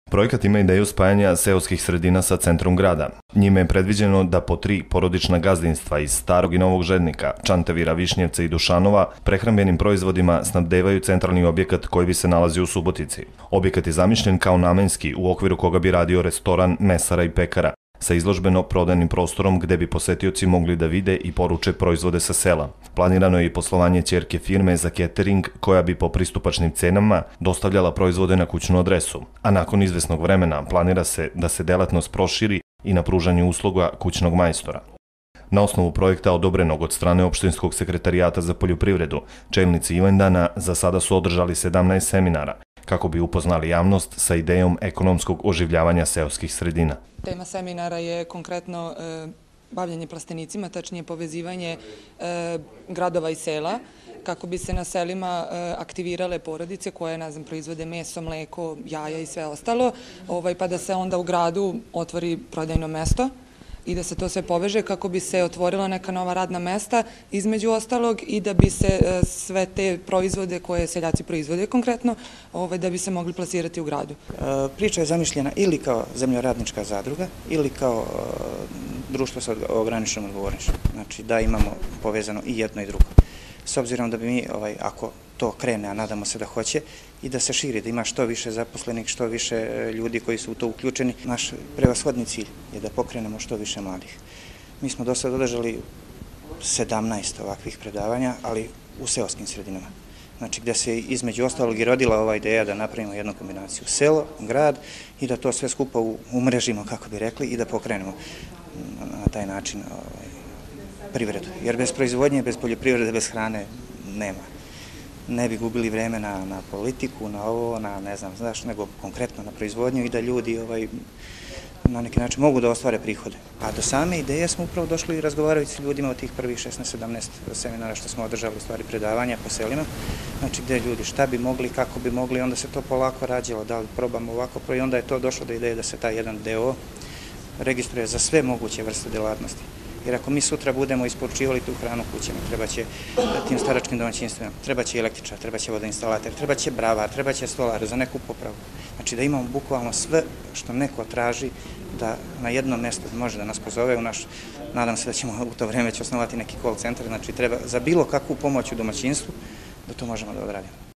Projekat ima ideju spajanja seoskih sredina sa centrom grada. Njime je predviđeno da po 3 porodična gazdinstva iz Starog i Novog Žednika, Čantavira, Višnjevca i Dušanova prehrambenim proizvodima snabdevaju centralni objekat koji bi se nalazio u Subotici. Objekat je zamišljen kao namenski, u okviru koga bi radio restoran, mesara i pekara, sa izložbeno-prodajnim prostorom gde bi posetioci mogli da vide i poruče proizvode sa sela. Planirano je i poslovanje ćerke firme za catering koja bi po pristupačnim cenama dostavljala proizvode na kućnu adresu, a nakon izvesnog vremena planira se da se delatnost proširi i na pružanje usluga kućnog majstora. Na osnovu projekta odobrenog od strane Opštinskog sekretarijata za poljoprivredu, čelnici Ivandana za sada su održali 17 seminara, kako bi upoznali javnost sa idejom ekonomskog oživljavanja seoskih sredina. Tema seminara je konkretno bavljenje plastenicima, tačnije povezivanje gradova i sela, kako bi se na selima aktivirale porodice koje, proizvode meso, mleko, jaja i sve ostalo, pa da se onda u gradu otvori prodajno mesto i da se to sve poveže kako bi se otvorila neka nova radna mesta između ostalog i da bi se sve te proizvode koje seljaci proizvode konkretno, da bi se mogli plasirati u gradu. Priča je zamišljena ili kao zemljoradnička zadruga ili kao društvo sa ograničenom odgovornošću. Znači da imamo povezano i jedno i drugo. S obzirom da bi mi, ako to krene, a nadamo se da hoće, i da se širi, da ima što više zaposlenih, što više ljudi koji su u to uključeni. Naš prevashodni cilj je da pokrenemo što više mladih. Mi smo do sada održali 17 ovakvih predavanja, ali u seoskim sredinama. Znači gde se između ostalog i rodila ova ideja da napravimo jednu kombinaciju selo, grad i da to sve skupa umrežimo, kako bi rekli, i da pokrenemo na taj način privredu. Jer bez proizvodnje, bez poljoprivrede, bez hrane nema. Ne bi gubili vreme na politiku, na ovo, na ne znam, nego konkretno na proizvodnju i da ljudi na neki način mogu da ostvare prihode. A do same ideje smo upravo došli razgovarajući s ljudima od tih prvih 16-17 seminara što smo održali, u stvari predavanja po selima, znači gde ljudi šta bi mogli, kako bi mogli, onda se to polako rađalo, da li probamo ovako, i onda je to došlo do ideje da se taj jedan DO registruje za sve moguće vrste delatnosti. Jer ako mi sutra budemo isporučivali tu hranu kućama, treba će tim staračkim domaćinstvima, treba će električar, treba će vodoinstalater, treba će bravar, treba će stolar za neku popravu. Znači da imamo bukvalno sve što neko traži da na jednom mjestu može da nas pozove u naš, nadam se da ćemo u to vreme osnovati neki call centar, znači treba za bilo kakvu pomoć u domaćinstvu da to možemo da odradimo.